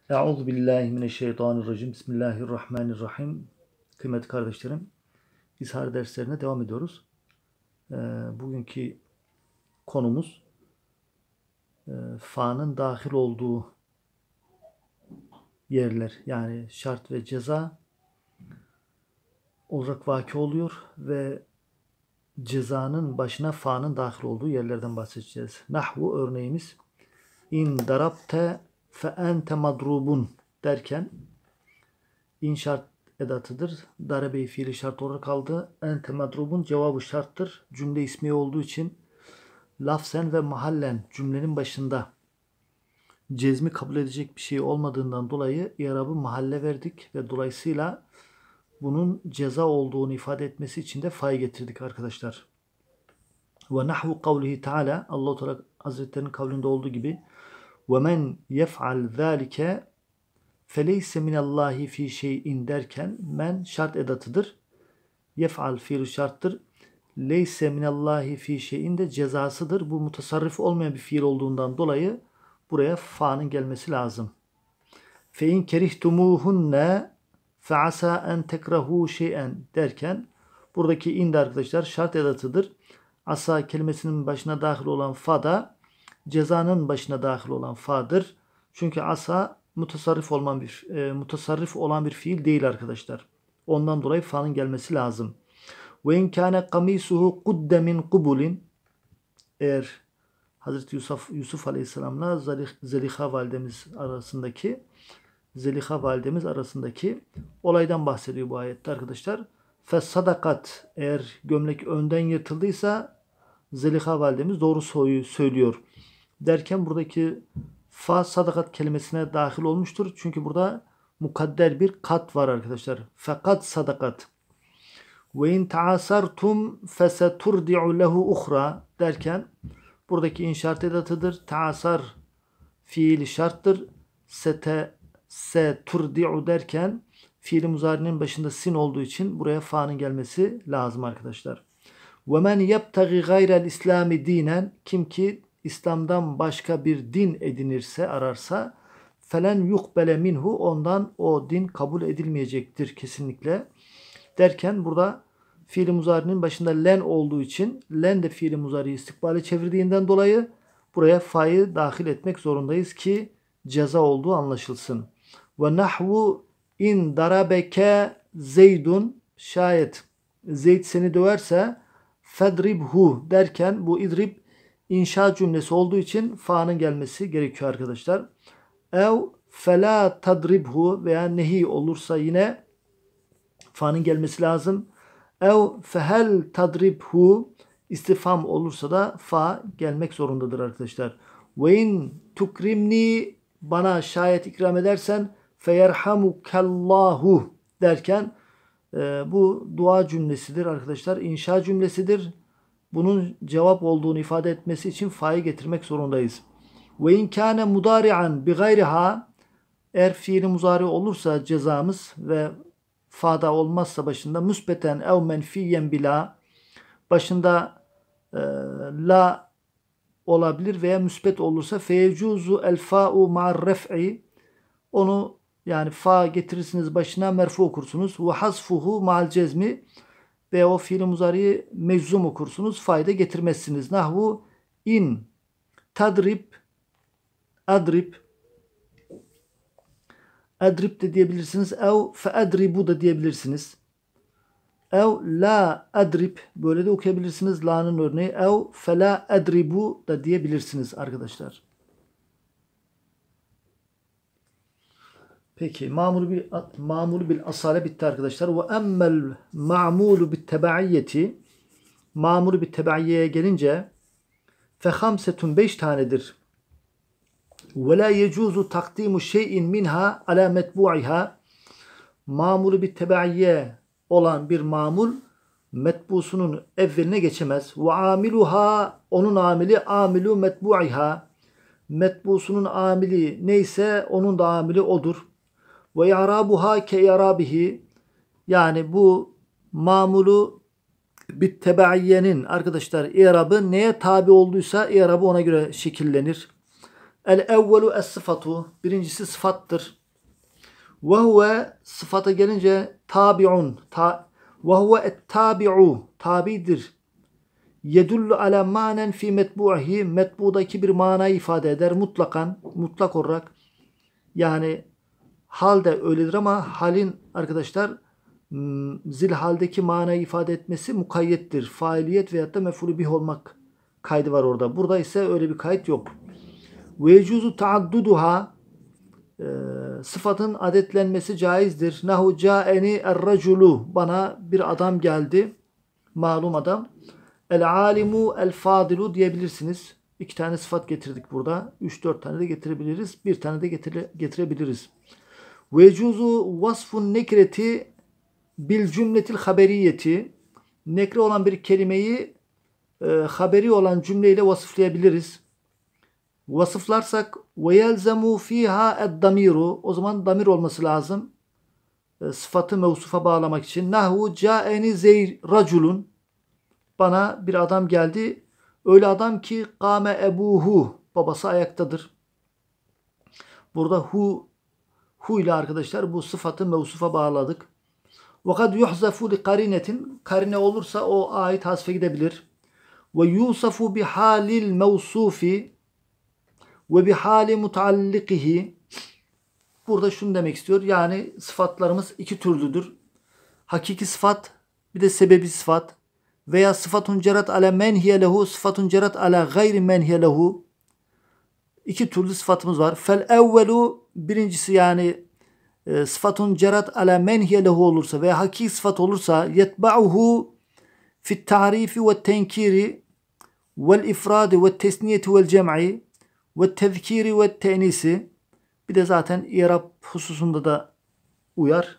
Euzu billahi mineşşeytanirracim. Bismillahirrahmanirrahim. Kıymetli kardeşlerim, İshar derslerine devam ediyoruz. Bugünkü konumuz fa'nın dahil olduğu yerler. Yani şart ve ceza olarak vaki oluyor ve cezanın başına fa'nın dahil olduğu yerlerden bahsedeceğiz. Nahvu örneğimiz in darabte fe ente madrubun derken in şart edatıdır. Darebe-i fiili şart olarak kaldı. Ente madrubun cevabı şarttır. Cümle ismi olduğu için lafzen ve mahallen cümlenin başında cezmi kabul edecek bir şey olmadığından dolayı i'rabı mahalle verdik ve dolayısıyla bunun ceza olduğunu ifade etmesi için de fa'yı getirdik arkadaşlar. Ve nahvu kavlihi Teala, Allah-u Teala Hazretlerinin kavlinde olduğu gibi ve men yef'al zâlike feleyse minallahi fi şeyin derken men şart edatıdır. Yef'al fiil şarttır. Leyse minallahi fi şeyin de cezasıdır. Bu mutasarrif olmayan bir fiil olduğundan dolayı buraya fa'nın gelmesi lazım. Fe in kerihtumuhunne fe asa en tekrahu şey'en derken buradaki in de arkadaşlar şart edatıdır. Asa kelimesinin başına dahil olan fa da cezanın başına dahil olan fa'dır. Çünkü asa mutasarrif olan bir fiil değil arkadaşlar. Ondan dolayı fa'nın gelmesi lazım. Ve in kâne kamisuhu kudde min kubulin, eğer Hazreti Yusuf Aleyhisselam'la Zeliha validemiz arasındaki olaydan bahsediyor bu ayette arkadaşlar. Fesadakat, eğer gömlek önden yırtıldıysa Zeliha validemiz doğru söylüyor derken buradaki fa sadakat kelimesine dahil olmuştur. Çünkü burada mukadder bir kat var arkadaşlar. Fakat sadakat. Ve in taasartum feseturdi'u lehu uhra derken buradaki in şart edatıdır. Taasar fiili şarttır. Seturdi'u derken fiili muzari'nin başında sin olduğu için buraya fa'nın gelmesi lazım arkadaşlar. Ve men yebtagi gayrel islami dinen, kim ki İslam'dan başka bir din edinirse, ararsa felen yukbele minhu, ondan o din kabul edilmeyecektir kesinlikle derken burada fiil-i muzari'nin başında len olduğu için len de fiil-i muzari'yi istikbale çevirdiğinden dolayı buraya fa'yı dahil etmek zorundayız ki ceza olduğu anlaşılsın. Ve nahvu in darabeke zeydun, şayet Zeyd seni döverse fedribhu derken bu idrib inşa cümlesi olduğu için fa'nın gelmesi gerekiyor arkadaşlar. Ev fela tadribhu veya nehi olursa yine fa'nın gelmesi lazım. Ev fehel tadribhu istifham olursa da fa gelmek zorundadır arkadaşlar. Ve in tukrimni, bana şayet ikram edersen feyerhamukallahu derken bu dua cümlesidir arkadaşlar. İnşa cümlesidir. Bunun cevap olduğunu ifade etmesi için fa'yı getirmek zorundayız. Ve in kâne mudari'an bi gayriha, eğer fiili muzari olursa cezamız ve fa'da olmazsa başında müsbeten ev menfiyen bila, başında la olabilir veya müsbet olursa feyecuzu el fa'u ma'ar ref'i, onu yani fa getirirsiniz başına, merfu okursunuz. Ve hasfuhu ma'al cezmi, ve o fiil-i muzariyi meczum okursunuz. Fa'yı da getirmezsiniz. Nahvu in tadrib adrib, adrib de diyebilirsiniz. Ev feadribu da diyebilirsiniz. Ev la adrib, böyle de okuyabilirsiniz. La'nın örneği. Ev fela adribu da diyebilirsiniz arkadaşlar. Peki ma'mulu bil asale bitti arkadaşlar. Ve emmel ma'mulu bit tebaiyeti, ma'mulu bit tebaiyeye gelince fe hamsetun, 5 tanedir. Ve la yecuzu takdimu şeyin minha ala metbu'iha, ma'mulu bit tebaiye olan bir mamul metbusunun evveline geçemez. Ve amiluha, onun amili amilu metbu'iha, metbusunun amili neyse onun da amili odur. Ve i'rabuha ke i'rabihi, yani bu mamulu bit tebaiyenin arkadaşlar i'rabı neye tabi olduysa i'rabı ona göre şekillenir. El-evvelu es-sıfatu. Birincisi sıfattır. Ve huve sıfata gelince tabi'un. Ve huve et-tabi'u. Tabidir. Yedullu ala manen fi metbu'ihi. Metbudaki bir manayı ifade eder. Mutlakan. Mutlak olarak. Yani hal de öyledir ama halin arkadaşlar zil haldeki manayı ifade etmesi mukayyettir. Failiyet veyahut da mef'ulü bih olmak kaydı var orada. Burada ise öyle bir kayıt yok. Ve yecuzu taadduduha sıfatın adetlenmesi caizdir. Nahu ca'eni er-raculu. Bana bir adam geldi. Malum adam. El-alimu el-fadilu diyebilirsiniz. 2 tane sıfat getirdik burada. 3-4 tane de getirebiliriz. 1 tane de getirebiliriz. Ve yecuzu vasfun nekreti bil cümletil haberiyeti. Nekre olan bir kelimeyi haberi olan cümleyle vasıflayabiliriz. Vasıflarsak ve yelzemu fiha ed-damiru. O zaman damir olması lazım. Sıfatı mevsufa bağlamak için. Nahu ca'eni raculun. Bana bir adam geldi. Öyle adam ki kâme ebuhu. Babası ayaktadır. Burada hu ile arkadaşlar bu sıfatı mevsufa bağladık. Ve kad yuhzafu li karinetin. Karine olursa o ait hasfe gidebilir. Ve yusafu bi halil mevsufi ve bi hali mutaallikihi. Burada şunu demek istiyor. Yani sıfatlarımız 2 türlüdür. Hakiki sıfat bir de sebebi sıfat. Veya sıfatun cerat ala menhiye lehu, sıfatun cerat ala gayri menhiye lehu. 2 türlü sıfatımız var. Fel evvelu birincisi yani sıfatun cerat ala menhiye lehu olursa veya hakiki sıfat olursa yetba'uhu fit ta'rifi ve tenkiri vel ifradi ve tesniyeti vel cem'i ve tezkiri ve te'nisi. Bir de zaten i'rab hususunda da uyar.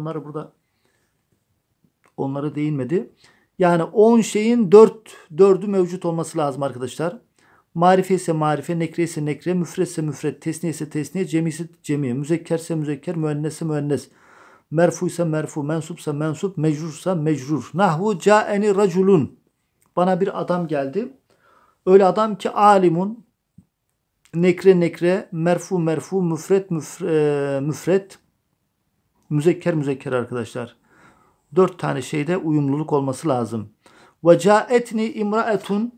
Onlara değinmedi. Yani 10 şeyin 4'ü mevcut olması lazım arkadaşlar. Marife ise marife, nekre ise nekre, müfret ise müfret, tesniye ise tesniye, cemi ise cemi, müzekker ise müzekker, müennes ise müennes, merfu ise merfu, mensup ise mensup, mecrur ise mecrur. Nahvu ca'eni raculun. Bana bir adam geldi. Öyle adam ki alimun, nekre nekre, merfu merfu, müfret müfret, müzekker müzekker arkadaşlar. 4 tane şeyde uyumluluk olması lazım. Ve ca'etni imra'etun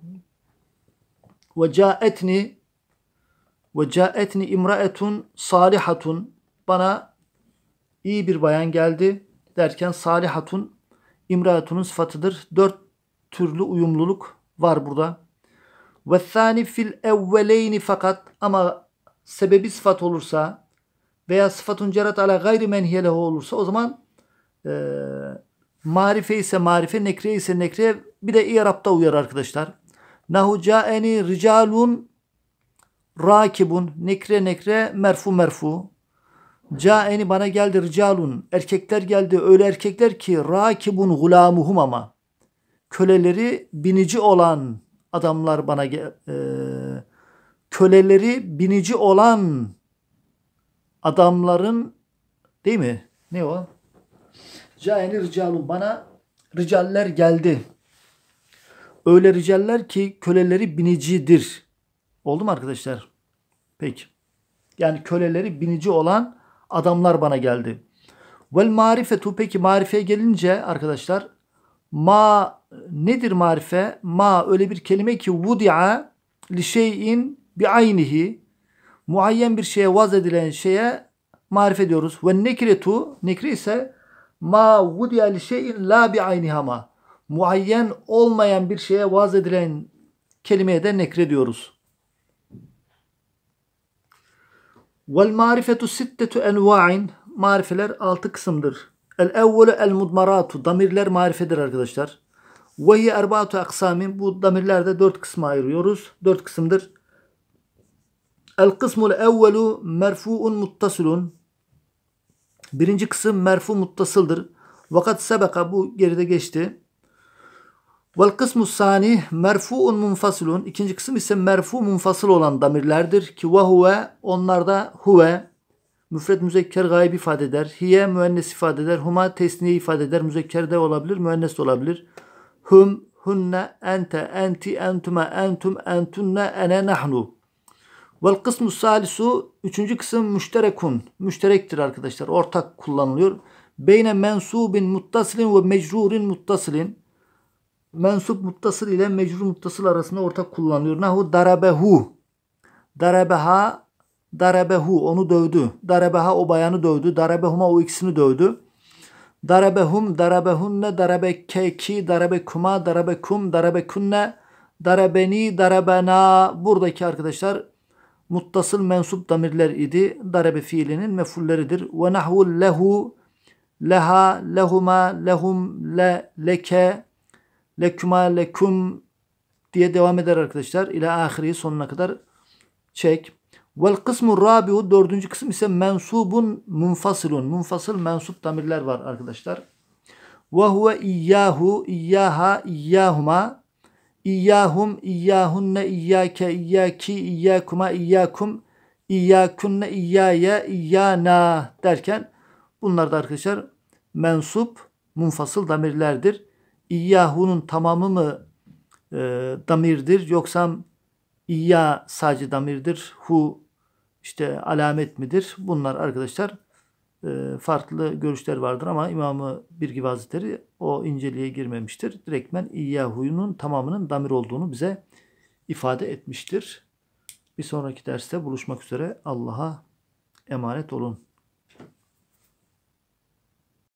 ve ca'etni imra'etun salihatun. Bana iyi bir bayan geldi derken salihatun imra'etunun sıfatıdır. 4 türlü uyumluluk var burada. Ve thani fil evveleyni fakat ama sebebi sıfat olursa veya sıfatun cerat ala gayri menhiye lehu olursa o zaman marife ise marife, nekre ise nekre, bir de i'rab'ta uyar arkadaşlar. Nahu ca'eni ricalun rakibun, nekre nekre, merfu merfu. Ca'eni bana geldi ricalun, erkekler geldi, öyle erkekler ki rakibun gulamuhum ama köleleri binici olan adamlar bana köleleri binici olan adamların, değil mi? Ne o? Ca'eni ricalun, bana ricaller geldi. Öyle ricaller ki köleleri binicidir. Oldu mu arkadaşlar? Peki. Yani köleleri binici olan adamlar bana geldi. Vel marifetu, peki marifeye gelince arkadaşlar ma nedir marife? Ma öyle bir kelime ki vudi'a li şeyin bi aynihi, muayyen bir şeye vaz edilen şeye marife diyoruz. Ve nekretu, nekre ise ma vudi'a li şeyin la bi ayniha, ma muayyen olmayan bir şeye vaz edilen kelimeye de nekre diyoruz. Vel marifetu sittetu enva'in, marifeler 6 kısımdır. El evvelu el mudmaratu, damirler marifedir arkadaşlar. Ve hiye erba'atu aksamin, bu damirlerde 4 kısma ayırıyoruz. 4 kısımdır. El kısmul evvelu merfu'un muttasilun, birinci kısım merfu muttasıldır. Vakat sebeka, bu geride geçti. Vel kısmus sani merfu'un munfasilun, ikinci kısım ise merfu munfasıl olan damirlerdir ki ve huve, onlarda huve müfred müzekker gayb ifade eder. Hiye müennes ifade eder. Huma tesniye ifade eder. Müzekker de olabilir, müennes de olabilir. Hum, hunne, ente, enti, entuma, entum, entunne, ene, nahnu. Vel kısmu salisu, üçüncü kısım müşterekun. Müşterektir arkadaşlar. Ortak kullanılıyor. Beyne mensubin muttasilin ve mecrurin muttasilin. Mensup muttasıl ile mecrur muttasıl arasında ortak kullanılıyor. Nahu darabehu. Darabeha, darabehu onu dövdü. Darabeha o bayanı dövdü. Darabehuma o ikisini dövdü. Darabehum, darabehunne, darabekeki, darabekuma, darabekum, darabekunne, darabeni, darabena. Buradaki arkadaşlar muttasıl mensup damirler idi. Darabe fiilinin mefulleridir. Ve nahvu lehu, leha, lehuma, lehum, leke, lekuma, lekum diye devam eder arkadaşlar. İla ahiri sonuna kadar çek. Vel kısmu rabiu, dördüncü kısım ise mensubun munfasilun. Munfasıl mensup damirler var arkadaşlar. Ve huve iyyahu, iyyaha, iyyahuma, iyyahum, iyyahunne, iyyake, iyyaki, iyyakuma, iyyakum, iyyakunne, iyyaya, iyyana derken bunlar da arkadaşlar mensup munfasıl damirlerdir. İyyahunun tamamı mı damirdir yoksa İyya sadece damirdir. Hu işte alamet midir? Bunlar arkadaşlar farklı görüşler vardır ama İmam-ı Birgivi Hazretleri o inceliğe girmemiştir. Direktmen İyyahu'nun tamamının damir olduğunu bize ifade etmiştir. Bir sonraki derste buluşmak üzere. Allah'a emanet olun.